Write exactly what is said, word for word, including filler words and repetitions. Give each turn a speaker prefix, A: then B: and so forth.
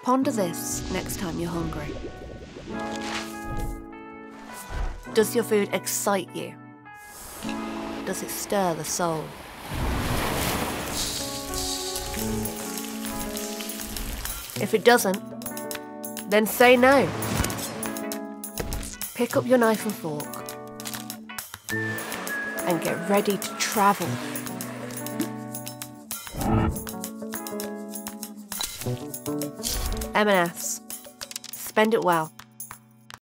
A: Ponder this next time you're hungry. Does your food excite you? Does it stir the soul? If it doesn't, then say no. Pick up your knife and fork and get ready to travel. M and S. Spend it well.